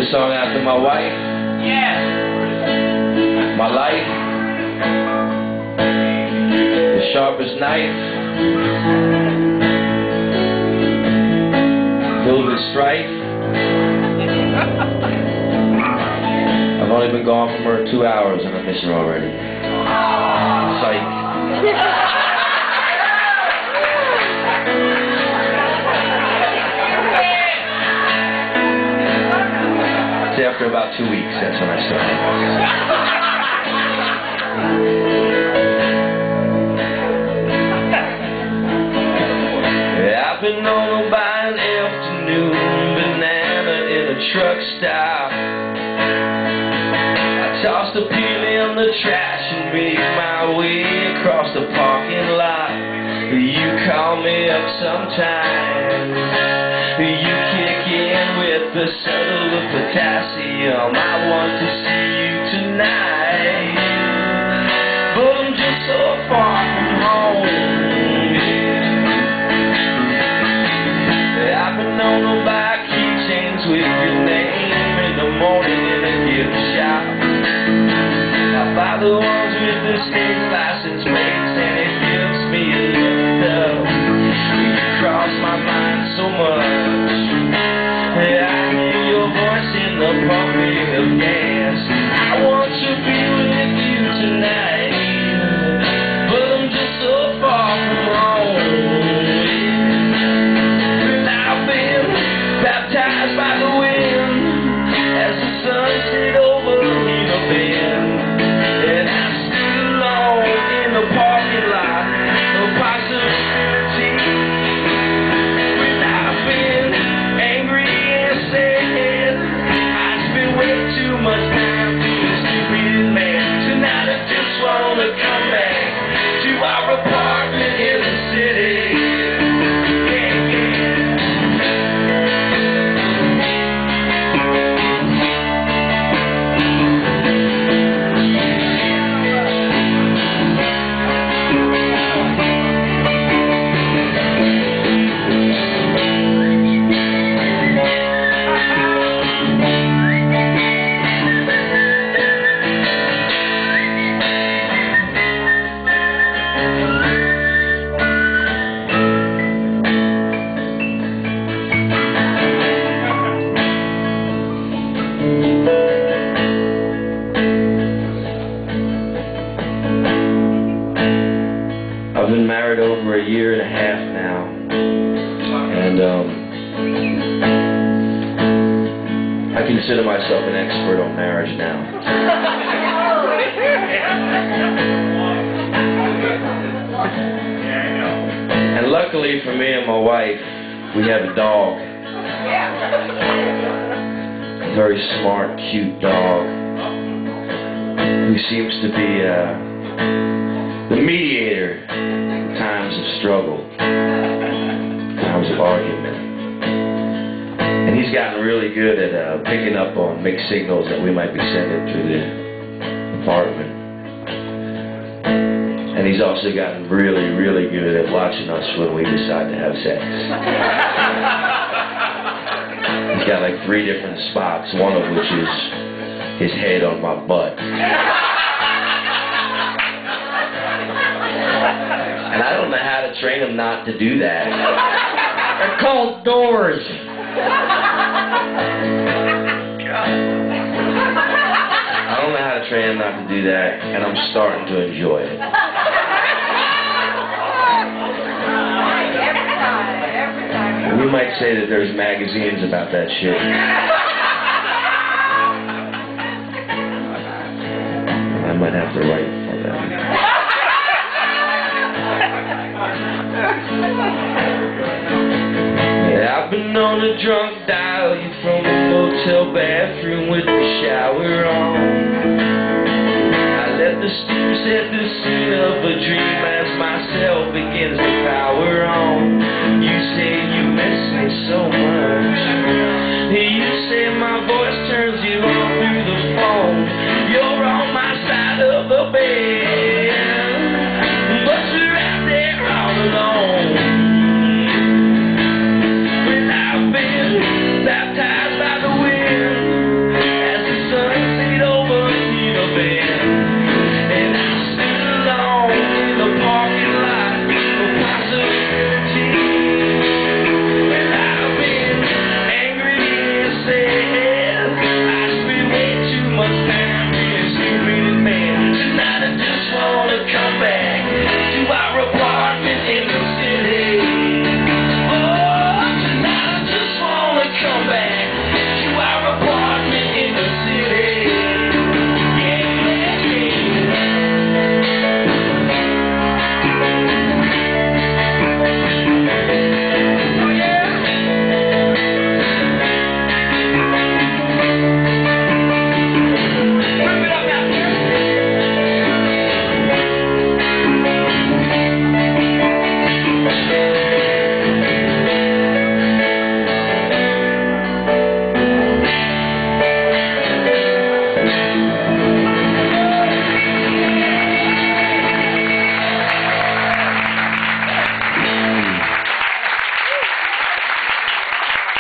a song after my wife. Yeah. My life. The sharpest knife. Filled with strife. I've only been gone from her 2 hours and I miss her already. Psych. After about 2 weeks, that's when I started. Yeah, I've been known by an afternoon banana in a truck stop. I tossed a peel in the trash and made my way across the parking lot. You call me up sometime. You kick in with the subtle of potassium. I want to see you tonight, but I'm just so far from home. I've been known to buy keychains with your name in the morning in a gift shop. I buy the ones with the state license plates and it gives me a lift up. You cross my mind so much. I hear your voice in the pumping of gas. I want to be with you tonight, but I'm just so far from home. And I've been baptized by the wind as the sun set over me a bend, and I'm still alone in the parking lot. No possibility. When I've been angry and sad, I spend way too much time being a stupid man. Tonight I just wanna come back to our apartment in the city. I've been married over a year and a half now, and I consider myself an expert on marriage now. And luckily for me and my wife, we have a dog. A very smart, cute dog who seems to be the mediator in times of struggle, times of argument. And he's gotten really good at picking up on mixed signals that we might be sending through the apartment. And he's also gotten really, really good at watching us when we decide to have sex. He's got like 3 different spots, one of which is his head on my butt. And I don't know how to train him not to do that. They're called doors. I don't know how to train him not to do that, and I'm starting to enjoy it. We might say that there's magazines about that shit. I might have to write for that. Yeah, I've been known to drunk dial you from a motel bathroom with the shower on. I let the steam set the scene of a dream as myself begins to